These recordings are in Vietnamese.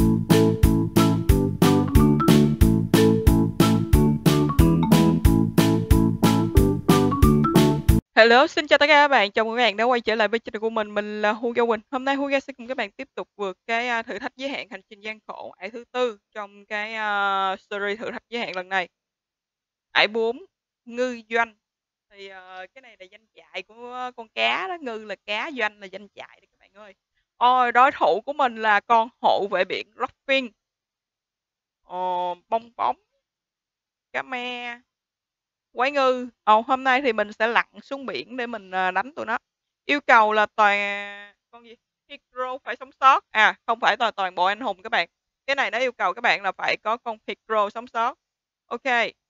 Hello, xin chào tất cả các bạn, chào mừng các bạn đã quay trở lại với channel của mình là Hugo Quỳnh. Hôm nay Hugo sẽ cùng các bạn tiếp tục vượt cái thử thách giới hạn hành trình gian khổ ải thứ tư trong cái series thử thách giới hạn lần này. Ải 4, ngư doanh. Thì cái này là danh trại của con cá đó, ngư là cá, doanh là danh trại đó các bạn ơi. Ôi, đối thủ của mình là con hộ vệ biển Rockfin. Bong bóng, cá me, quái ngư. Hôm nay thì mình sẽ lặn xuống biển để mình đánh tụi nó. Yêu cầu là con gì? Hydro phải sống sót. Không phải toàn bộ anh hùng các bạn. Cái này nó yêu cầu các bạn là phải có con Hydro sống sót. Ok.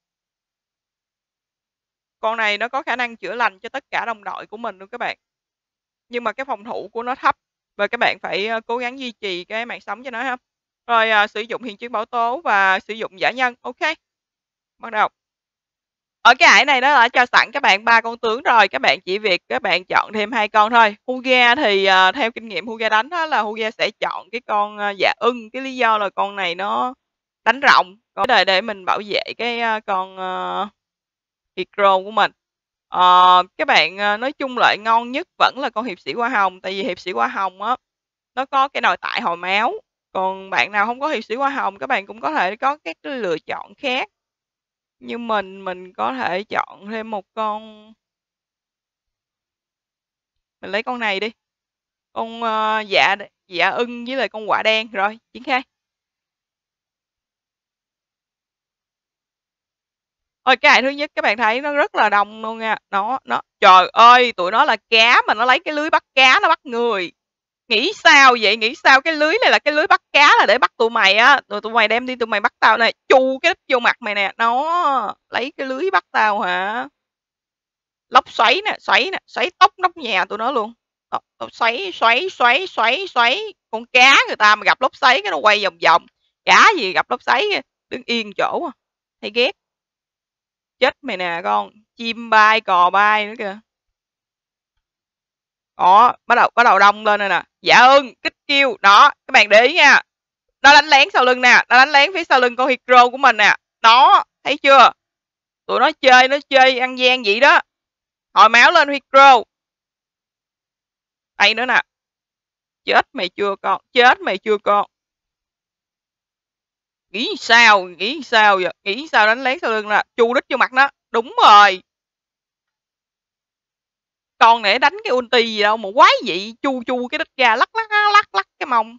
Con này nó có khả năng chữa lành cho tất cả đồng đội của mình luôn các bạn. Nhưng mà cái phòng thủ của nó thấp và các bạn phải cố gắng duy trì cái mạng sống cho nó ha. Rồi sử dụng hiện chiến bảo tố và sử dụng giả nhân. Ok. Bắt đầu. Ở cái ải này nó đã cho sẵn các bạn 3 con tướng rồi, các bạn chỉ việc các bạn chọn thêm 2 con thôi. Huga thì theo kinh nghiệm Huga đánh đó là Huga sẽ chọn cái con dạ ưng, cái lý do là con này nó đánh rộng, có để mình bảo vệ cái con Hydro của mình. Các bạn nói chung lại ngon nhất vẫn là con hiệp sĩ hoa hồng, tại vì hiệp sĩ hoa hồng á nó có cái nội tại hồi máu. Còn bạn nào không có hiệp sĩ hoa hồng, các bạn cũng có thể có các cái lựa chọn khác. Như mình có thể chọn thêm một con. Mình lấy con này đi. Con dạ ưng với lại con quạ đen. Rồi, triển khai. Ôi, cái ải thứ nhất các bạn thấy nó rất là đông luôn nha. Nó trời ơi, tụi nó là cá mà nó lấy cái lưới bắt cá nó bắt người. Nghĩ sao vậy? Nghĩ sao cái lưới này là cái lưới bắt cá là để bắt tụi mày á. Rồi tụi mày đem đi tụi mày bắt tao này, chu cái đít vô mặt mày nè. Nó lấy cái lưới bắt tao hả? Lốc xoáy nè, xoáy tóc nóc nhà tụi nó luôn. Xoáy. Con cá người ta mà gặp lốc xoáy cái nó quay vòng vòng. Cá gì gặp lốc xoáy đứng yên chỗ à. Thấy ghét. Chết mày nè con. Chim bay, cò bay nữa kìa. Đó, bắt đầu đông lên rồi nè. Dạ ơn, kích kêu. Đó, các bạn để ý nha. Nó đánh lén sau lưng nè, nó đánh lén phía sau lưng con Hydro của mình nè. Đó, thấy chưa? Tụi nó chơi ăn gian vậy đó. Hồi máu lên Hydro. Đây nữa nè. Chết mày chưa con. Nghĩ sao vậy? Nghĩ sao đánh lén sau lưng nè, chu đít vô mặt nó. Đúng rồi. Con này đánh cái ulti gì đâu mà quái vậy, chu cái đít ra lắc cái mông.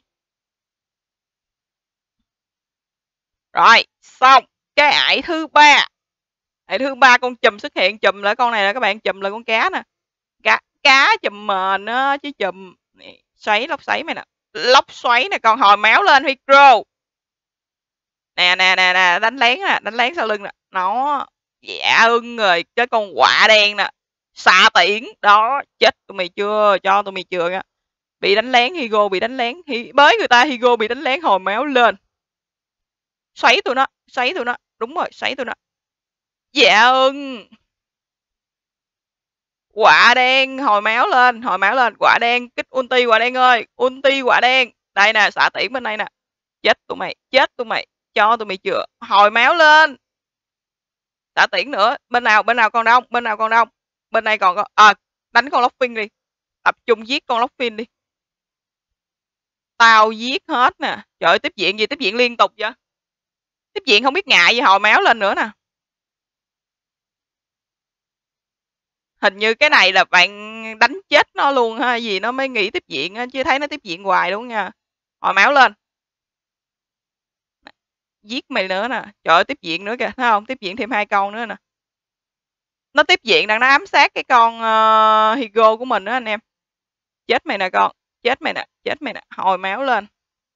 Rồi, xong. Cái ải thứ ba. Ải thứ ba con chùm xuất hiện, chùm là con này là các bạn, chùm là con cá nè. Cá chùm mền á chứ chùm. Xoáy lốc xoáy mày nè. Lốc xoáy nè, con hồi máu lên Hydro. Nè, đánh lén sau lưng nè. Nó dạ ưng rồi, cái con quạ đen nè. Xạ tiễn, đó, chết tụi mày chưa, cho tụi mày chưa nha. Bị đánh lén Higo, bị đánh lén, bới người ta Higo bị đánh lén hồi máu lên. Xoáy tụi nó, đúng rồi, xoáy tụi nó. Dạ ưng. Quạ đen hồi máu lên, quạ đen, kích ulti quạ đen ơi, ulti quạ đen. Đây nè, xạ tiễn bên đây nè. Chết tụi mày, cho tụi mày chưa, hồi máu lên. Xạ tiễn nữa, bên nào còn đông, bên này còn có đánh con Lockfin đi, tập trung giết con Lockfin đi. Tao giết hết nè. Trời ơi, tiếp viện liên tục vậy. Tiếp viện không biết ngại gì, hồi máu lên nữa nè. Hình như cái này là bạn đánh chết nó luôn ha, gì nó mới nghĩ tiếp viện á, chứ thấy nó tiếp viện hoài luôn nha. Hồi máu lên. Giết mày nữa nè. Trời ơi, tiếp viện nữa kìa, thấy không? Tiếp viện thêm 2 con nữa nè. Nó tiếp viện đang nó ám sát cái con Higo của mình đó anh em. Chết mày nè con, chết mày nè, hồi máu lên.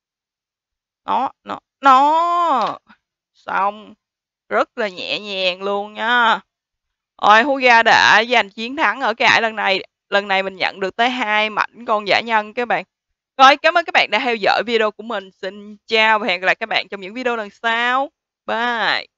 Nó. Xong. Rất là nhẹ nhàng luôn nha. Rồi Huga đã giành chiến thắng ở cái ải lần này. Lần này mình nhận được tới 2 mảnh con giả nhân các bạn. Rồi, cảm ơn các bạn đã theo dõi video của mình. Xin chào và hẹn gặp lại các bạn trong những video lần sau. Bye.